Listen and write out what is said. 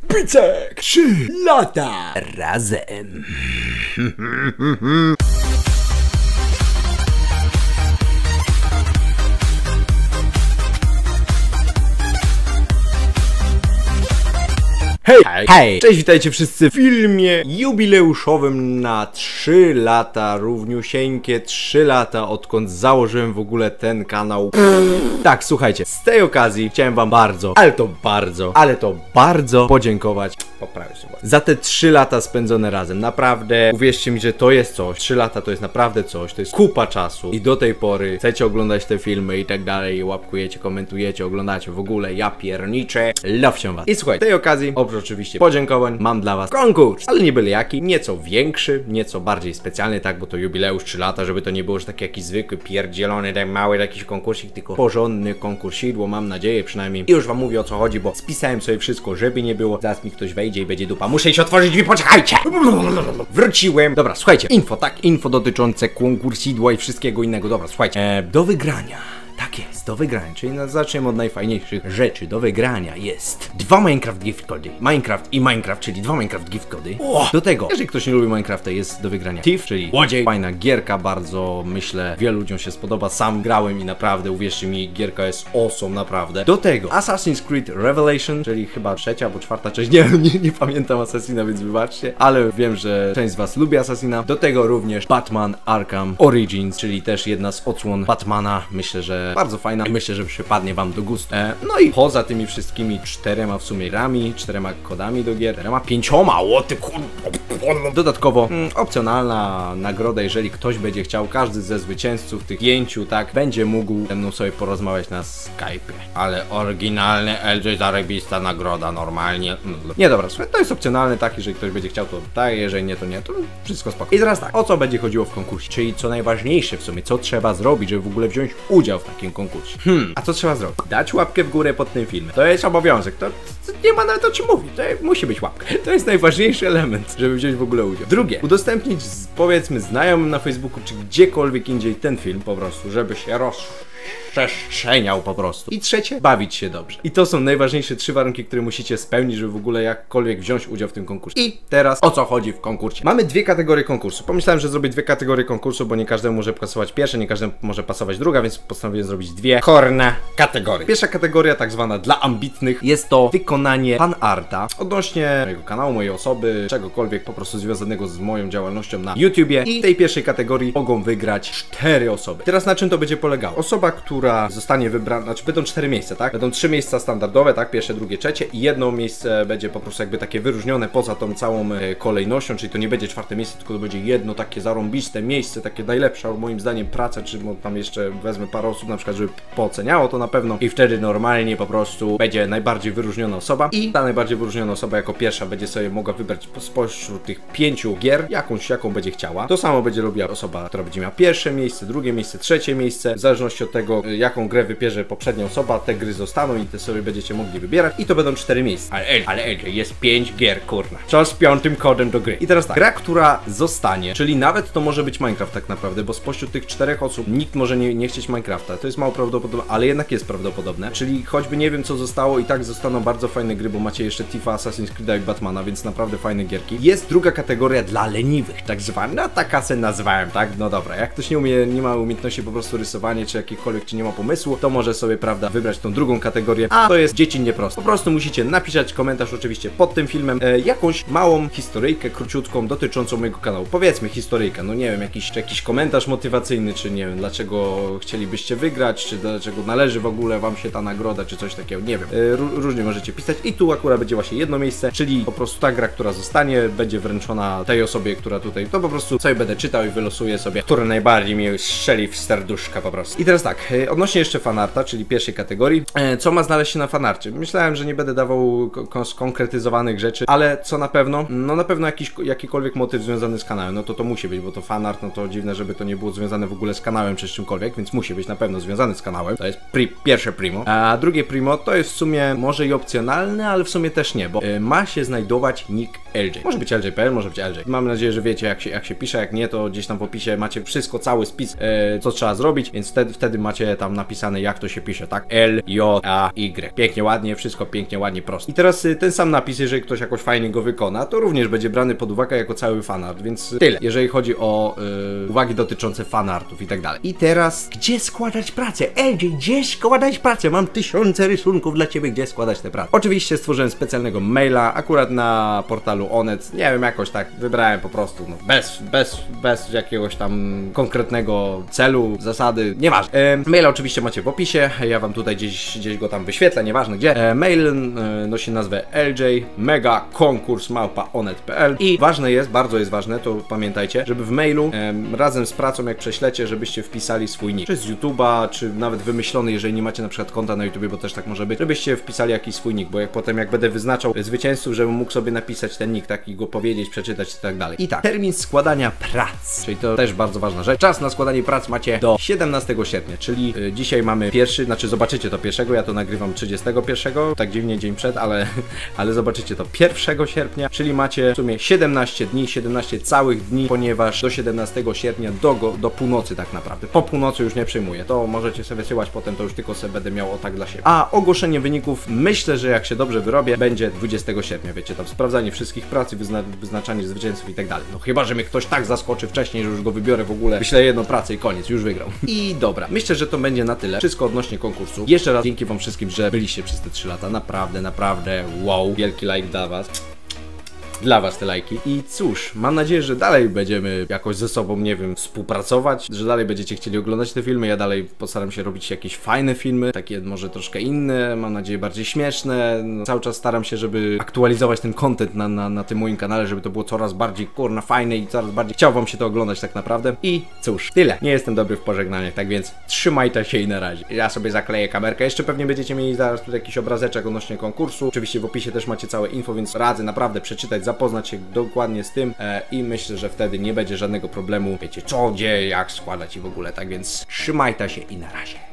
Picek 3 lata razem. Hej, hej! Cześć, witajcie wszyscy w filmie jubileuszowym na 3 lata, równiusieńkie 3 lata, odkąd założyłem w ogóle ten kanał. Tak, słuchajcie, z tej okazji chciałem wam bardzo podziękować. Poprawię się za te 3 lata spędzone razem. Naprawdę, uwierzcie mi, że to jest coś. 3 lata to jest naprawdę coś, to jest kupa czasu. I do tej pory chcecie oglądać te filmy i tak dalej, łapkujecie, komentujecie, oglądacie w ogóle, ja pierniczę, love się was. I słuchajcie, w tej okazji, oprócz oczywiście podziękowań, mam dla was konkurs, ale nie byle jaki, nieco większy, nieco bardziej specjalny, tak, bo to jubileusz 3 lata, żeby to nie było już taki jakiś zwykły, pierdzielony, tak mały jakiś konkursik, tylko porządny konkursidło, mam nadzieję przynajmniej. I już wam mówię, o co chodzi, bo spisałem sobie wszystko, żeby nie było. Zaraz mi ktoś wejdzie i będzie dupa. Muszę iść otworzyć drzwi, poczekajcie! Wróciłem. Dobra, słuchajcie, info dotyczące konkursidła i wszystkiego innego. Dobra, słuchajcie, do wygrania. Tak jest, do wygrania, czyli zaczniemy od najfajniejszych rzeczy. Do wygrania jest 2 Minecraft gift cody. Minecraft, czyli 2 Minecraft gift cody. Do tego, jeżeli ktoś nie lubi Minecrafta, jest do wygrania Thief, czyli łodziej. Fajna gierka, bardzo, myślę, wielu ludziom się spodoba. Sam grałem i naprawdę, uwierzcie mi, gierka jest awesome, naprawdę. Do tego Assassin's Creed Revelation, czyli chyba 3. albo 4. część, nie pamiętam Assassina, więc wybaczcie, ale wiem, że część z was lubi Assassina. Do tego również Batman Arkham Origins, czyli też jedna z odsłon Batmana, myślę, że bardzo fajna i myślę, że przypadnie wam do gustu. No i poza tymi wszystkimi 4 w sumie grami, 4 kodami do gier, 5, o ty dodatkowo opcjonalna nagroda, jeżeli ktoś będzie chciał, każdy ze zwycięzców tych 5, tak, będzie mógł ze mną sobie porozmawiać na Skype'ie. Ale oryginalny LJ zarobista nagroda, normalnie. Nie, dobra, słuchaj, to jest opcjonalne, tak, jeżeli ktoś będzie chciał, to tak, jeżeli nie, to nie, to wszystko spoko. I teraz tak, o co będzie chodziło w konkursie, czyli co najważniejsze w sumie, co trzeba zrobić, żeby w ogóle wziąć udział w takim konkursie. A co trzeba zrobić? Dać łapkę w górę pod tym filmem. To jest obowiązek, to nie ma nawet o czym mówić, to musi być łapka. To jest najważniejszy element, żeby wziąć w ogóle udział. Drugie, udostępnić, powiedzmy, znajomym na Facebooku, czy gdziekolwiek indziej ten film po prostu, żeby się rozprzestrzeniał po prostu. I trzecie, bawić się dobrze. I to są najważniejsze 3 warunki, które musicie spełnić, żeby w ogóle jakkolwiek wziąć udział w tym konkursie. I teraz o co chodzi w konkursie? Mamy 2 kategorie konkursu. Pomyślałem, że zrobię 2 kategorie konkursu, bo nie każdemu może pasować pierwsza, nie każdemu może pasować druga, więc postanowiłem zrobić 2 korne kategorie. Pierwsza kategoria, tak zwana dla ambitnych, jest to wykonanie fanarta odnośnie mojego kanału, mojej osoby, czegokolwiek po prostu związanego z moją działalnością na YouTubie. I w tej pierwszej kategorii mogą wygrać 4 osoby. Teraz na czym to będzie polegało? Osoba, która zostanie wybrana, znaczy będą 4 miejsca, tak? Będą 3 miejsca standardowe, tak? Pierwsze, drugie, trzecie i jedno miejsce będzie po prostu jakby takie wyróżnione poza tą całą kolejnością, czyli to nie będzie 4 miejsce, tylko to będzie jedno takie zarąbiste miejsce, takie najlepsza moim zdaniem praca, czy tam jeszcze wezmę parę osób na przykład, żeby pooceniało to na pewno i wtedy normalnie po prostu będzie najbardziej wyróżniona osoba i ta najbardziej wyróżniona osoba jako pierwsza będzie sobie mogła wybrać spośród tych 5 gier jakąś, jaką będzie chciała. To samo będzie robiła osoba, która będzie miała pierwsze miejsce, drugie miejsce, trzecie miejsce, w zależności od tego, jaką grę wybierze poprzednia osoba, te gry zostaną i te sobie będziecie mogli wybierać i to będą 4 miejsca. Ale jest 5 gier, kurna. Co z 5 kodem do gry? I teraz tak, gra, która zostanie, czyli nawet to może być Minecraft tak naprawdę, bo spośród tych 4 osób nikt może nie chcieć Minecrafta. To jest mało prawdopodobne, ale jednak jest prawdopodobne. Czyli choćby nie wiem co zostało, i tak zostaną bardzo fajne gry, bo macie jeszcze Thiefa, Assassin's Creed'a i Batmana, więc naprawdę fajne gierki. Jest druga kategoria dla leniwych, tak zwana, no taka se nazwałem, tak? No dobra, jak ktoś nie ma umiejętności po prostu rysowania, czy jakichkolwiek, czy nie ma pomysłu, to może sobie, prawda, wybrać tą drugą kategorię, a to jest dziecinnie prosto. Po prostu musicie napisać komentarz oczywiście pod tym filmem, jakąś małą historyjkę króciutką dotyczącą mojego kanału. Powiedzmy historyjkę, no nie wiem, jakiś komentarz motywacyjny, czy nie wiem, dlaczego chcielibyście wygrać, czy dlaczego należy w ogóle wam się ta nagroda, czy coś takiego, nie wiem. Różnie możecie pisać i tu akurat będzie właśnie jedno miejsce, czyli po prostu ta gra, która zostanie, będzie wręczona tej osobie, która tutaj, to po prostu sobie będę czytał i wylosuję sobie, który najbardziej mi strzeli w serduszka po prostu. I teraz tak, odnośnie jeszcze fanarta, czyli pierwszej kategorii, co ma znaleźć się na fanarcie? Myślałem, że nie będę dawał skonkretyzowanych rzeczy, ale co na pewno? No na pewno jakikolwiek motyw związany z kanałem, no to musi być, bo to fanart, no to dziwne, żeby to nie było związane w ogóle z kanałem czy z czymkolwiek, więc musi być na pewno związany z kanałem, to jest pierwsze primo, a drugie primo to jest w sumie może i opcjonalne, ale w sumie też nie, bo ma się znajdować nick LJ. Może być LJ.pl, może być LJ. Mam nadzieję, że wiecie jak się pisze, jak nie, to gdzieś tam w opisie macie wszystko, cały spis, co trzeba zrobić, więc wtedy macie tam napisane, jak to się pisze, tak? L-J-A-Y. Pięknie, ładnie, wszystko pięknie, ładnie, prosto. I teraz ten sam napis, jeżeli ktoś jakoś fajnie go wykona, to również będzie brany pod uwagę jako cały fanart, więc tyle, jeżeli chodzi o uwagi dotyczące fanartów i tak dalej. I teraz, gdzie składać pracę? Gdzie składać pracę? Mam tysiące rysunków dla ciebie, gdzie składać tę pracę. Oczywiście stworzyłem specjalnego maila, akurat na portalu Onet, nie wiem, jakoś tak wybrałem po prostu, no, bez jakiegoś tam konkretnego celu, zasady, nieważne. Maila oczywiście macie w opisie, ja wam tutaj gdzieś go tam wyświetlę, nieważne gdzie. Mail nosi nazwę lj.megakonkurs@onet.pl i ważne jest, bardzo jest ważne, to pamiętajcie, żeby w mailu razem z pracą, jak prześlecie, żebyście wpisali swój nick, czy z YouTube'a, czy nawet wymyślony, jeżeli nie macie na przykład konta na YouTubie, bo też tak może być, żebyście wpisali jakiś swój nick, bo jak potem jak będę wyznaczał zwycięzców, żebym mógł sobie napisać ten nick, tak, i go powiedzieć, przeczytać i tak dalej. I tak, termin składania prac, czyli to też bardzo ważna rzecz. Czas na składanie prac macie do 17 sierpnia, czyli dzisiaj mamy pierwszy, znaczy zobaczycie to pierwszego, ja to nagrywam 31, tak dziwnie dzień przed, ale zobaczycie to 1 sierpnia, czyli macie w sumie 17 dni, 17 całych dni, ponieważ do 17 sierpnia do północy tak naprawdę. Po północy już nie przyjmuję, to możecie sobie wysyłać potem, to już tylko sobie będę miał o tak dla siebie. A ogłoszenie wyników, myślę, że jak się dobrze wyrobię, będzie 20 sierpnia, wiecie, tam sprawdzanie wszystkich prac i wyznaczanie zwycięzców i tak dalej. No chyba, że mnie ktoś tak zaskoczy wcześniej, że już go wybiorę w ogóle, wyślę jedną pracę i koniec, już wygrał. I dobra, myślę, że to będzie na tyle. Wszystko odnośnie konkursu. Jeszcze raz dzięki wam wszystkim, że byliście przez te 3 lata. Naprawdę, wow. Wielki like dla was. Dla was te lajki. I cóż, mam nadzieję, że dalej będziemy jakoś ze sobą, nie wiem, współpracować, że dalej będziecie chcieli oglądać te filmy. Ja dalej postaram się robić jakieś fajne filmy, takie może troszkę inne, mam nadzieję bardziej śmieszne. No, cały czas staram się, żeby aktualizować ten content na tym moim kanale, żeby to było coraz bardziej, kurna, fajne i coraz bardziej chciał wam się to oglądać tak naprawdę. I cóż, tyle. Nie jestem dobry w pożegnaniach, tak więc trzymajcie się i na razie. Ja sobie zakleję kamerkę. Jeszcze pewnie będziecie mieli zaraz tutaj jakiś obrazeczek odnośnie konkursu. Oczywiście w opisie też macie całe info, więc radzę naprawdę przeczytać, zapoznać się dokładnie z tym i myślę, że wtedy nie będzie żadnego problemu, wiecie co, gdzie, jak składać i w ogóle, tak więc trzymajcie się i na razie.